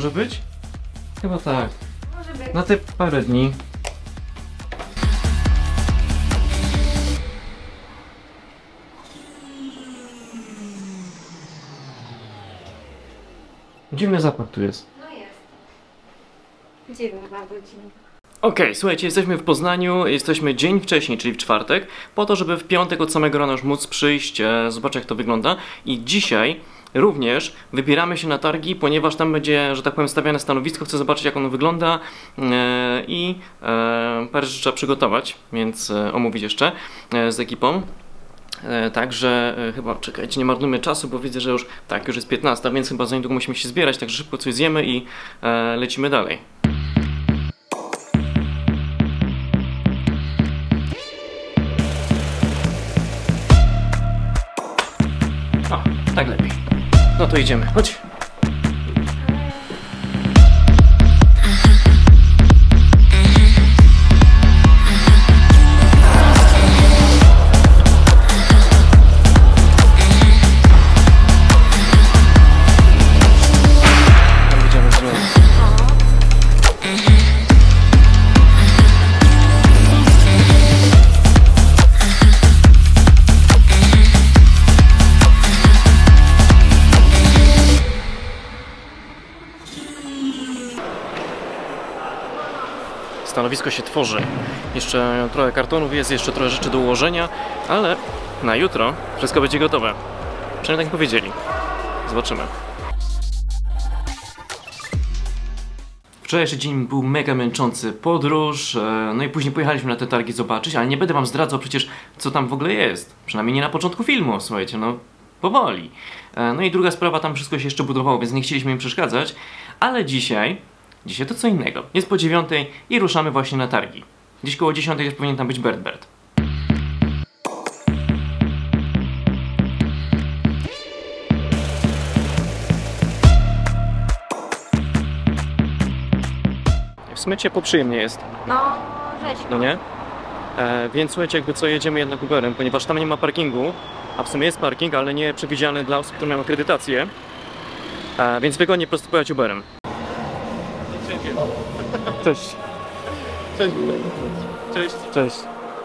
Może być? Chyba tak. Może być. Na te parę dni. Dziwny zapach tu jest. No jest. Dziwny bardzo dziwny. Okej, słuchajcie, jesteśmy w Poznaniu, jesteśmy dzień wcześniej, czyli w czwartek, po to, żeby w piątek od samego rana już móc przyjść, zobaczyć jak to wygląda. I dzisiaj również wybieramy się na targi, ponieważ tam będzie, że tak powiem, stawiane stanowisko, chcę zobaczyć jak ono wygląda i parę rzeczy trzeba przygotować, więc omówić jeszcze z ekipą. Także chyba, czekajcie, nie marnujmy czasu, bo widzę, że już tak, już jest 15, więc chyba za niedługo musimy się zbierać, także szybko coś zjemy i lecimy dalej. O, tak lepiej. No to idziemy, chodź. Stanowisko się tworzy. Jeszcze trochę kartonów jest, jeszcze trochę rzeczy do ułożenia, ale na jutro wszystko będzie gotowe. Przynajmniej tak powiedzieli. Zobaczymy. Wczorajszy dzień był mega męczący, podróż, no i później pojechaliśmy na te targi zobaczyć, ale nie będę wam zdradzał przecież co tam w ogóle jest. Przynajmniej nie na początku filmu, słuchajcie, no powoli. No i druga sprawa, tam wszystko się jeszcze budowało, więc nie chcieliśmy im przeszkadzać, ale dzisiaj to co innego. Jest po 9 i ruszamy właśnie na targi. Dziś koło 10 już powinien tam być Bert. W sumie ciepło przyjemnie jest. No, rzeź. No nie? Więc słuchajcie, jakby co, jedziemy jednak Uberem, ponieważ tam nie ma parkingu, a w sumie jest parking, ale nie przewidziany dla osób, które mają akredytację. Więc wygodnie po prostu pojechać Uberem. Cześć. Cześć. Cześć. Cześć.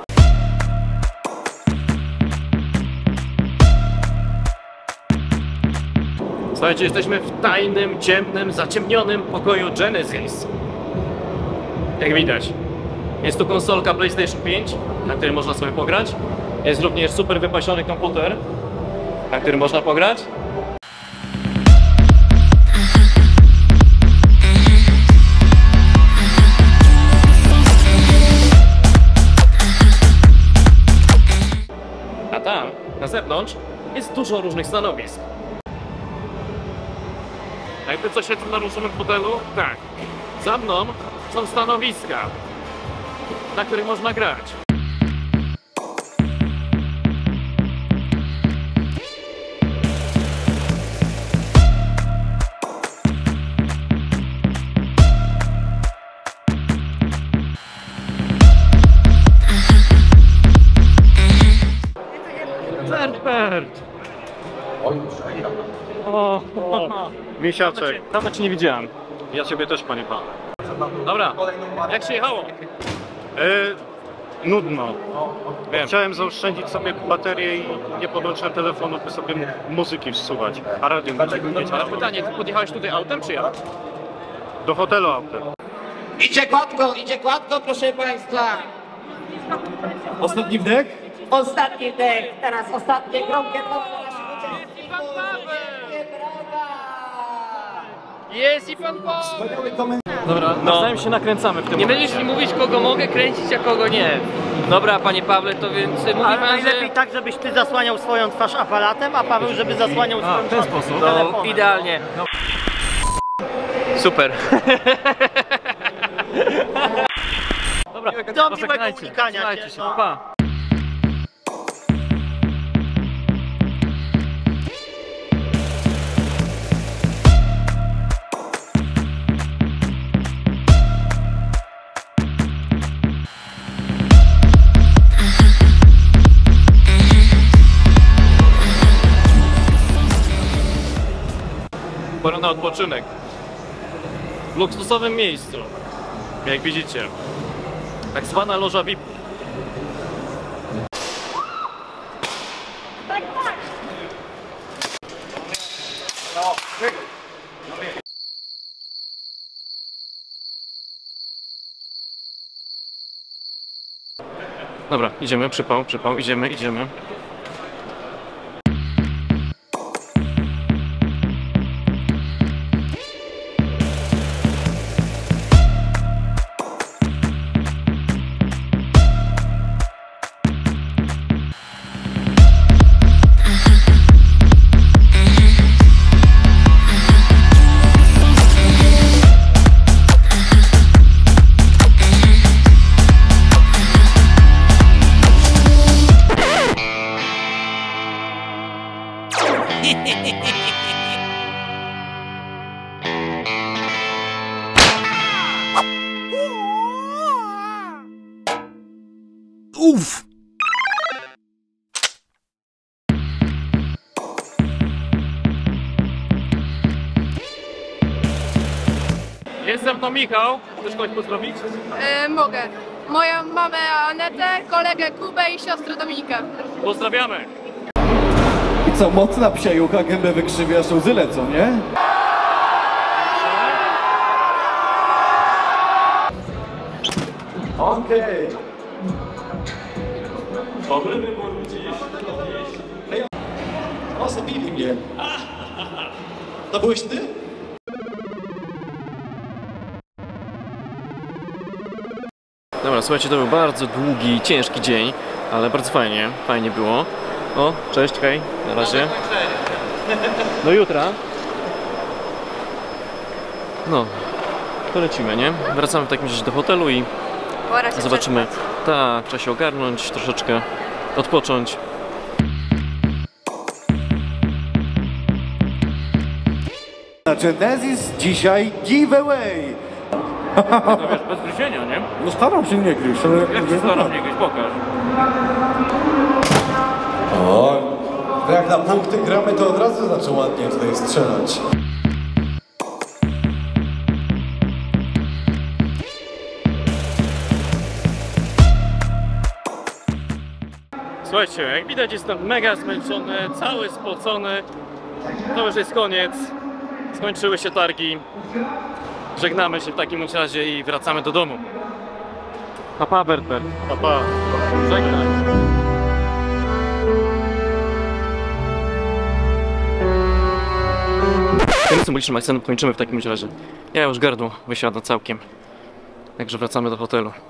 Słuchajcie, jesteśmy w tajnym, ciemnym, zaciemnionym pokoju Genesis. Jak widać. Jest tu konsolka PlayStation 5, na której można sobie pograć. Jest również super wypasiony komputer, na którym można pograć. A tam, na zewnątrz, jest dużo różnych stanowisk. Jakby coś jest na różnym fotelu? Tak. Za mną są stanowiska, na których można grać. Bert! O, Misiaczek. Dawno cię nie widziałem. Ja ciebie też, panie pan. Dobra, jak się jechało? Nudno. Wiem. Chciałem zaoszczędzić sobie baterię i nie podłączyłem telefonu, by sobie muzyki wsłuchać. A radio nie Ale pytanie, ty podjechałeś tutaj autem czy jak? Do hotelu autem. Idzie gładko, proszę państwa. Ostatni wdech? Ostatni dech, teraz ostatnie gromkie Jest i pan Paweł! Dobra, nawzajem się nakręcamy w tym Nie momencie. będziesz mi mówić, kogo mogę kręcić, a kogo nie. Dobra, panie Pawle, to więc mówi Ale pan, najlepiej że... tak, żebyś ty zasłaniał swoją twarz aparatem, a Paweł, żeby zasłaniał swoją w ten twarz sposób. telefonem. No, idealnie. Super. Dobra, Do miłego unikania Trzymajcie cię, się, no. pa. Pora na odpoczynek. w luksusowym miejscu. Jak widzicie. Tak zwana loża VIP. Dobra, idziemy, przypał, idziemy. Uff! Jest ze mną Michał. Chcesz kogoś pozdrowić? Mogę. Moją mamę Anetę, kolegę Kubę i siostrę Dominikę. Pozdrawiamy. I co, mocna psiajucha, gębę wykrzywiasz, łzy lecą, nie? Okej. Dobry wybór, widzisz? O, zabili mnie. To byłeś ty? Dobra, słuchajcie, to był bardzo długi, ciężki dzień, ale bardzo fajnie było. O, cześć, hej, na razie. Do jutra. No, to lecimy, nie? Wracamy w takim razie do hotelu i Pora się zobaczymy. Tak, trzeba się ogarnąć, troszeczkę odpocząć. Na Genesis dzisiaj giveaway. No wiesz, bez gryzienia, nie? No staram się nie gryźć, ale... Jak się staram nie gryźć, pokaż. O, jak na punkty gramy, to od razu zaczął ładnie tutaj strzelać. Słuchajcie, jak widać jestem mega zmęczony, cały spocony. To już jest koniec. Skończyły się targi. Żegnamy się w takim razie i wracamy do domu. Papa, Bertbert. Pa. Żegnaj. Tym symbolicznym akcentem kończymy w takim razie. Ja już gardło wysiada całkiem. Także wracamy do hotelu.